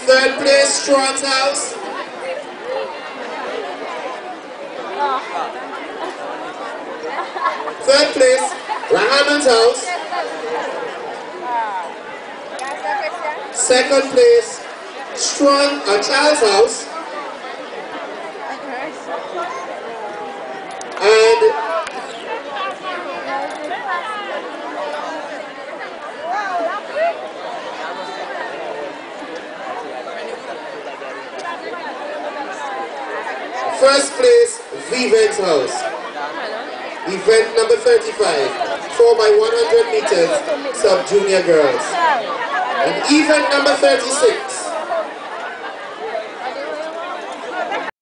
Third place, Strawn's House. Third place, Rahaman's House. Second place, Charles' House. And first place, Vivek's House. Event number 35, 4x100 meters, sub-junior girls. And event number 36,